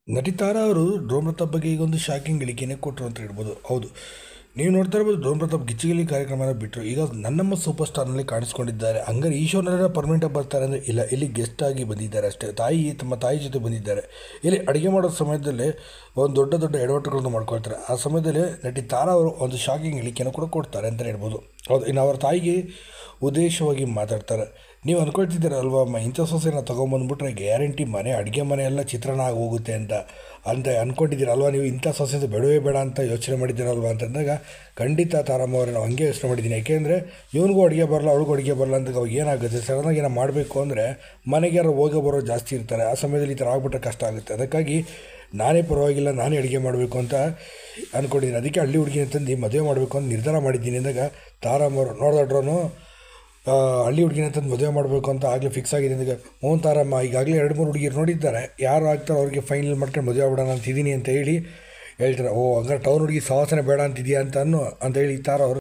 ನಟಿ ತಾರಾ ಅವರು ಡ್ರೋನ್ ಪ್ರತಾಪ್ ಬಗ್ಗೆ ಈಗ ಒಂದು ಶಾಕಿಂಗ್ ಹೇಳಿಕೆನೇ ಕೊಟ್ಟರು ಅಂತ ಹೇಳ್ಬೋದು. ಹೌದು, ನೀವು ನೋಡ್ತಾ ಇರ್ಬೋದು, ಡ್ರೋನ್ ಪ್ರತಾಪ್ ಗಿಚ್ಚಿಗಿಲಿ ಕಾರ್ಯಕ್ರಮನ ಬಿಟ್ಟರು. ಈಗ ನನ್ನಮ್ಮ ಸೂಪರ್ ಸ್ಟಾರ್ನಲ್ಲಿ ಕಾಣಿಸ್ಕೊಂಡಿದ್ದಾರೆ. ಹಂಗಾರೆ ಈ ಶೋನೆಲ್ಲ ಪರ್ಮನೆಂಟಾಗಿ ಬರ್ತಾರೆ ಅಂದರೆ ಇಲ್ಲ, ಇಲ್ಲಿ ಗೆಸ್ಟ್ ಆಗಿ ಬಂದಿದ್ದಾರೆ ಅಷ್ಟೇ. ತಮ್ಮ ತಾಯಿ ಜೊತೆ ಬಂದಿದ್ದಾರೆ. ಇಲ್ಲಿ ಅಡುಗೆ ಮಾಡೋ ಸಮಯದಲ್ಲಿ ಒಂದು ದೊಡ್ಡ ದೊಡ್ಡ ಎಡವಟ್ಟುಗಳನ್ನು ಮಾಡ್ಕೊಳ್ತಾರೆ. ಆ ಸಮಯದಲ್ಲಿ ನಟಿ ತಾರಾ ಅವರು ಒಂದು ಶಾಕಿಂಗ್ ಹೇಳಿಕೆಯನ್ನು ಕೂಡ ಕೊಡ್ತಾರೆ ಅಂತಲೇ ಹೇಳ್ಬೋದು. ಹೌದು, ಇನ್ನು ಅವರ ತಾಯಿಗೆ ಉದ್ದೇಶವಾಗಿ ಮಾತಾಡ್ತಾರೆ. ನೀವು ಅಂದ್ಕೊಳ್ತಿದ್ದೀರ ಅಲ್ವಾ ಅಮ್ಮ, ಇಂಥ ಸೊಸೆನ ತೊಗೊಂಬಂದ್ಬಿಟ್ರೆ ಗ್ಯಾರಂಟಿ ಮನೆ ಅಡುಗೆ ಮನೆ ಎಲ್ಲ ಚಿತ್ರಾನ್ನ ಆಗಿ ಹೋಗುತ್ತೆ ಅಂತ ಅಂದ್ಕೊಂಡಿದ್ದೀರಲ್ವ ನೀವು. ಇಂಥ ಸೊಸೆ ಬೇಡವೇ ಬೇಡ ಅಂತ ಯೋಚನೆ ಮಾಡಿದ್ದೀರಲ್ವ ಅಂತಂದಾಗ ಖಂಡಿತ ತಾರಮ್ಮ ಅವರೇ ನಾವು ಹಂಗೆ ಯೋಚನೆ ಮಾಡಿದ್ದೀನಿ. ಯಾಕೆಂದರೆ ಇವನಿಗೂ ಅಡುಗೆ ಬರಲ್ಲ, ಅವಳಿಗೂ ಅಡುಗೆ ಬರಲ್ಲ ಅಂದಾಗ ಅವಾಗ ಏನಾಗುತ್ತೆ, ಸಡನ್ನಾಗಿ ಏನೋ ಮಾಡಬೇಕು ಅಂದರೆ ಮನೆಗೆ ಯಾರು ಹೋಗೋ ಬರೋ ಜಾಸ್ತಿ ಇರ್ತಾರೆ. ಆ ಸಮಯದಲ್ಲಿ ಈ ಥರ ಆಗ್ಬಿಟ್ರೆ ಕಷ್ಟ ಆಗುತ್ತೆ. ಅದಕ್ಕಾಗಿ ನಾನೇ ಪರವಾಗಿಲ್ಲ, ನಾನೇ ಅಡುಗೆ ಮಾಡಬೇಕು ಅಂತ ಅಂದ್ಕೊಂಡಿದ್ದೀನಿ. ಅದಕ್ಕೆ ಹಳ್ಳಿ ಹುಡುಗಿನ ತಂದು ಮದುವೆ ಮಾಡಬೇಕು ಅಂತ ನಿರ್ಧಾರ ಮಾಡಿದ್ದೀನಿ ಅಂದಾಗ ತಾರಮ್ಮ ಅವರು ನೋಡಿದ್ರೂ ಹಳ್ಳಿ ಹುಡುಗಿನ ತಂದು ಮದುವೆ ಮಾಡಬೇಕು ಅಂತ ಆಗಲೇ ಫಿಕ್ಸ್ ಆಗಿದೆ ಅಂದಾಗ ಮೋಹನ್ ತಾರಮ್ಮ ಈಗಾಗಲೇ 2-3 ಹುಡುಗಿರು ನೋಡಿದ್ದಾರೆ, ಯಾರು ಆಗ್ತಾರೋ ಅವ್ರಿಗೆ ಫೈನಲ್ ಮಾಡ್ಕೊಂಡು ಮದುವೆ ಆಗ್ಬಿಡೋಣ ಅಂತಿದ್ದೀನಿ ಅಂತ ಹೇಳಿ ಹೇಳ್ತಾರೆ. ಹಂಗಾರೆ ಟೌನ್ ಹುಡುಗಿ ಸಹವಾಸನೆ ಬೇಡ ಅಂತಿದೆಯಾ ಅಂತ ಹೇಳಿ ತಾರಾ ಅವರು